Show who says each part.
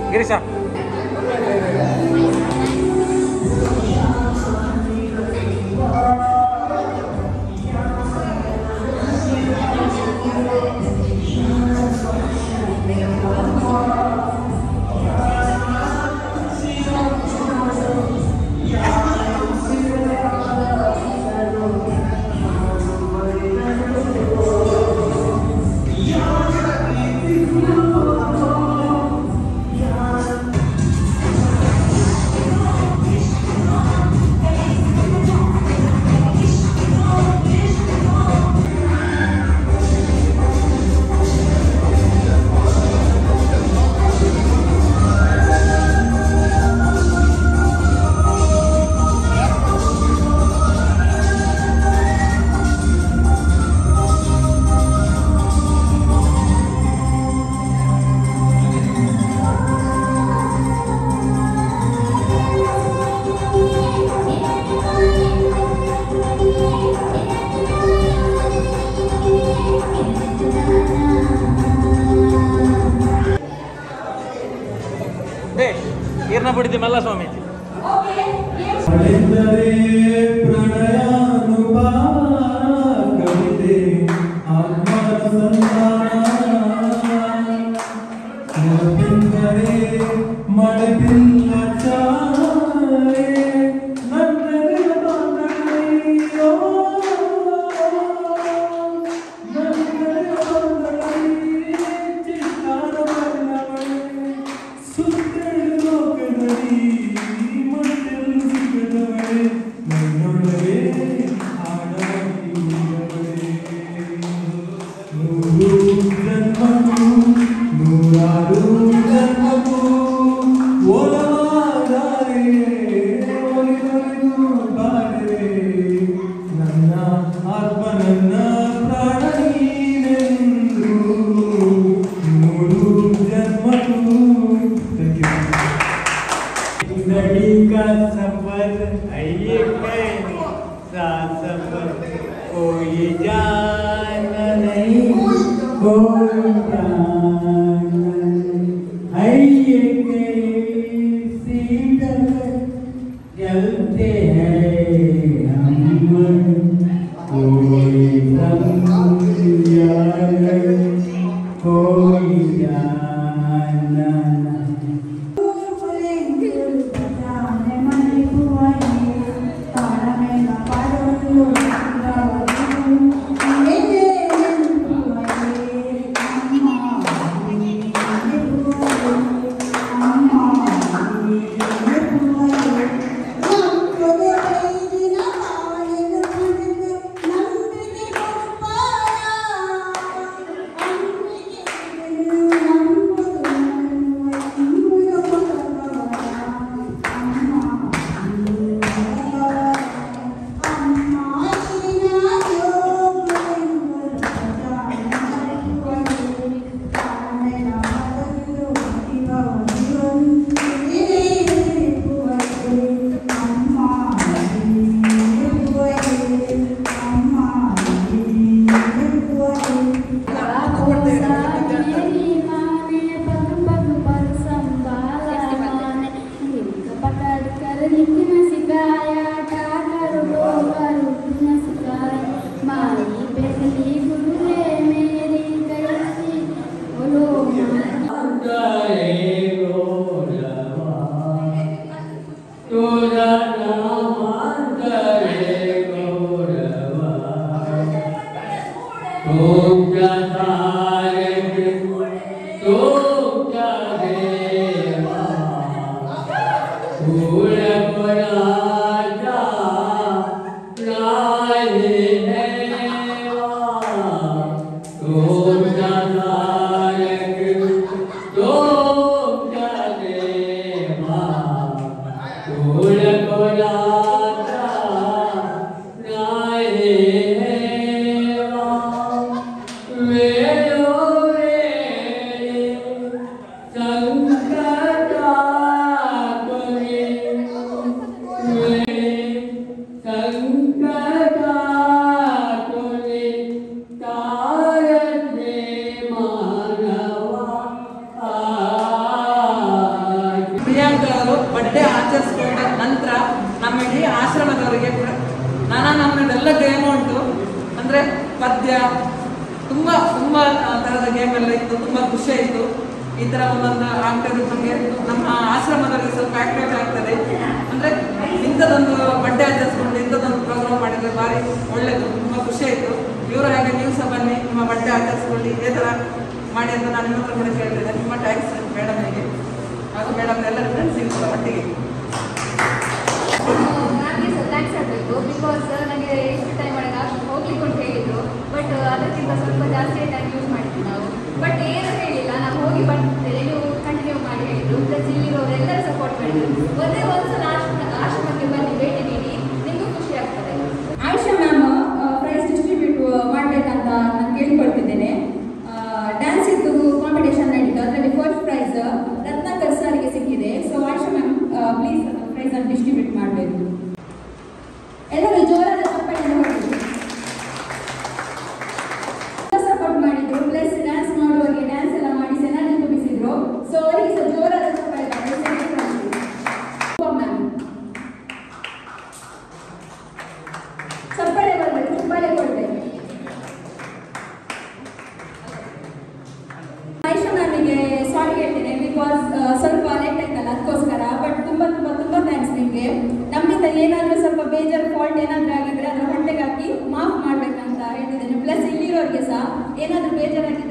Speaker 1: ಗಿರೀಶ ಈರ್ನ ಬಿಡಿದ್ದಿ ಮಲ್ಲ ಸ್ವಾಮೀಜಿ ಗೇಮ್ ಉಂಟು, ಅಂದರೆ ಪದ್ಯ, ತುಂಬ ತುಂಬ ಥರದ ಗೇಮ್ ಎಲ್ಲ ಇತ್ತು. ತುಂಬ ಖುಷಿ ಆಯಿತು. ಈ ಥರ ಒಂದೊಂದು ಆಗ್ತದೆ. ನಮಗೆ ನಮ್ಮ ಆಶ್ರಮದಲ್ಲಿ ಸ್ವಲ್ಪ ಆಕ್ಟಿವೇಟ್ ಆಗ್ತದೆ. ಅಂದರೆ ಇಂಥದ್ದೊಂದು ಬಡ್ಡೆ ಆಚರಿಸ್ಕೊಂಡು ಇಂಥದ್ದೊಂದು ಪ್ರೋಗ್ರಾಮ್ ಮಾಡಿದರೆ ಭಾರಿ ಒಳ್ಳೆಯದು, ತುಂಬ ಖುಷಿ ಆಯಿತು. ಇವರು ಹಾಗೆ ನೀವು ಸಹ ಬನ್ನಿ, ನಿಮ್ಮ ಬಡ್ಡೆ ಆಚರಿಸ್ಕೊಂಡು ಇದೇ ಥರ ಮಾಡಿ ಅಂತ ನಾನು ನಿಮ್ಮ ಹತ್ರ ಕೂಡ ಕೇಳ್ತೇನೆ. ತುಂಬ ಥ್ಯಾಂಕ್ಸ್ ಮೇಡಮ್ಗೆ ಹಾಗೂ ಮೇಡಮ್ ಎಲ್ಲರ ಫ್ರೆಂಡ್ಸಿಗೆ ಕೂಡ ಒಟ್ಟಿಗೆ.
Speaker 2: ನನಗೆ ಸಹ ಥ್ಯಾಂಕ್ಸ್ ಆಗಬೇಕು. ಬಿಕಾಸ್ ನನಗೆ ಎಷ್ಟು ಟೈಮ್ ಒಳಗೆ ಅಷ್ಟು ಹೋಗ್ಲಿಕ್ಕೆ ಅಂತ ಹೇಳಿದರು. ಬಟ್ ಅದಕ್ಕಿಂತ ಸ್ವಲ್ಪ ಜಾಸ್ತಿ ಟೈಮ್ ಯೂಸ್ ಮಾಡಿದ್ವಿ ನಾವು. ಬಟ್ ಏನು ಹೇಳಿಲ್ಲ, ನಾವು ಹೋಗಿ ಬರ್ತೇವೆ, ನೀವು ಕಂಟಿನ್ಯೂ ಮಾಡಿ ಹೇಳಿದರು. ಪ್ಲಸ್ ಇಲ್ಲಿರೋರೆಲ್ಲರೂ ಸಪೋರ್ಟ್ ಮಾಡಿದರು. ಒಂದೇ ಒಂದು ಸಲ ಆಶ್ರಮಕ್ಕೆ ಬನ್ನಿ, ಭೇಟಿ ನೀಡಿ, ನಿಮಗೂ ಖುಷಿ ಆಗ್ತದೆ.
Speaker 3: ಆಯುಷಾ ಮ್ಯಾಮ್ ಪ್ರೈಸ್ ಡಿಸ್ಟ್ರಿಬ್ಯೂಟ್ ಮಾಡಬೇಕಂತ ನಾನು ಕೇಳ್ಕೊಳ್ತಿದ್ದೇನೆ. ಡ್ಯಾನ್ಸ್ ಇತ್ತು, ಕಾಂಪಿಟೇಷನ್ ನಡೀತು. ಅದರಲ್ಲಿ ಫಸ್ಟ್ ಪ್ರೈಸ್ ರತ್ನಾಕರ್ ಸರ್ಗೆ ಸಿಕ್ಕಿದೆ. So Ayusha ma'am please prize ಅನ್ನು ಡಿಸ್ಟ್ರಿಬ್ಯೂಟ್ ಮಾಡಬೇಕು. ಎಲ್ಲರೂ ಜೋರಾದ ಚಪ್ಪಾಳೆಯನ್ನು ಹೊಡೆದು ಸಪೋರ್ಟ್ ಮಾಡಿದ್ರು. ಪ್ಲಸ್ ಡ್ಯಾನ್ಸ್ ಮಾಡುವವರಿಗೆ ಡ್ಯಾನ್ಸ್ ಎಲ್ಲ ಮಾಡಿ ಚೆನ್ನಾಗಿ ತುಂಬಿಸಿದ್ರು. ಸೊ ಅವರಿಗೆ ಸಹ ಜೋರಾದ ಚಪ್ಪಾಳೆ ಮ್ಯಾಮ್. ಚಪ್ಪಾಳೆ ಬರಬೇಕು, ಚಪ್ಪಾಳೆ ಕೊಡ್ಬೇಕು. ಆಯುಷಾ ಮ್ಯಾಮಿಗೆ ಸಾರಿ ಹೇಳ್ತೇನೆ, ಬಿಕಾಸ್ ಸ್ವಲ್ಪ ಲೇಟ್ ಆಯ್ತಲ್ಲ ಅದಕ್ಕೋಸ್ಕರ. ಬಟ್ ತುಂಬ ತುಂಬ ತುಂಬ ಥ್ಯಾಂಕ್ಸ್ ನಿಮಗೆ. ನಮ್ಮಿಂದ ಏನಾದರೂ ಸ್ವಲ್ಪ ಬೇಜಾರು ಫಾಲ್ಟ್ ಏನಾದರೂ ಆಗಿದ್ರೆ ಅದರ ಹೊಟ್ಟೆಗೆ ಹಾಕಿ ಮಾಫ್ ಮಾಡಬೇಕಂತ ಹೇಳ್ತಿದ್ದೇನೆ. ಪ್ಲಸ್ ಇಲ್ಲಿರೋರಿಗೆ ಸಹ ಏನಾದರೂ ಬೇಜಾರಾಗಿ